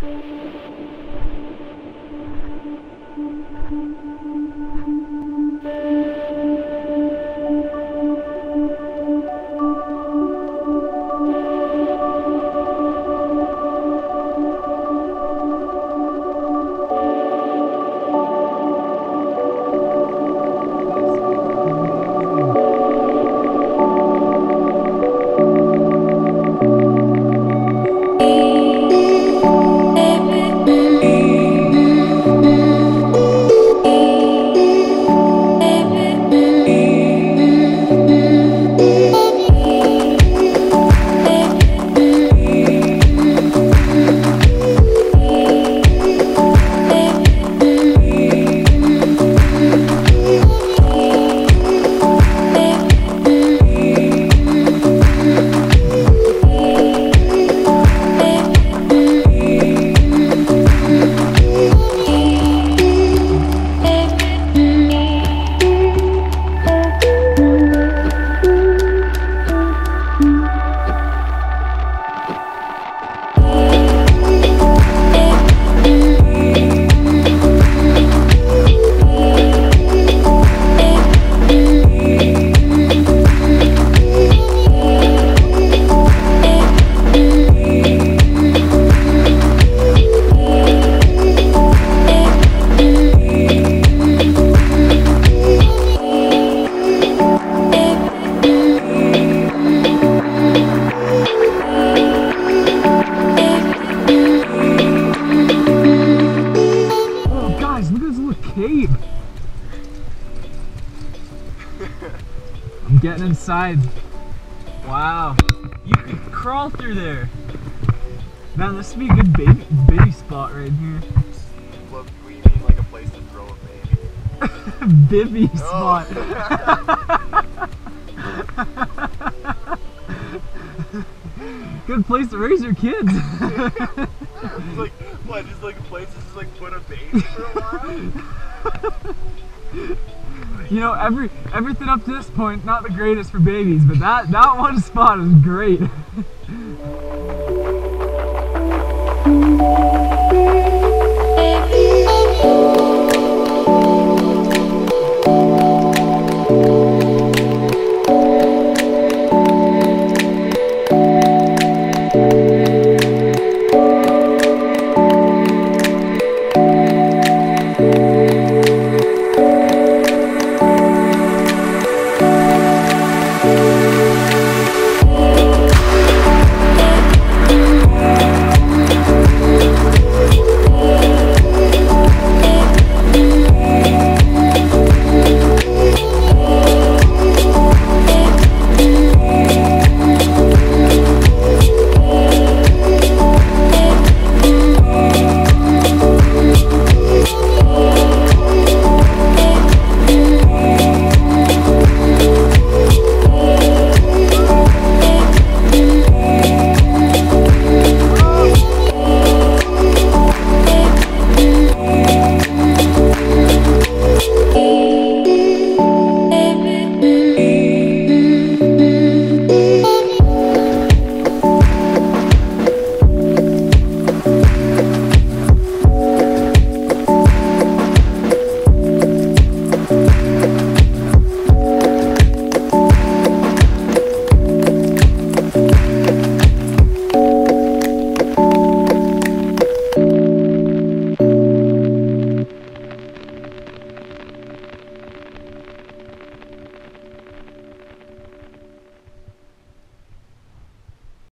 I'm getting inside. Wow, you could crawl through there. Man, this would be a good baby spot right here. What, you mean like a place to throw a baby? Bivy spot. Good place to raise your kids. It's like, what, just like a place to just like put a baby for a while? You know, everything up to this point, not the greatest for babies, but that one spot is great.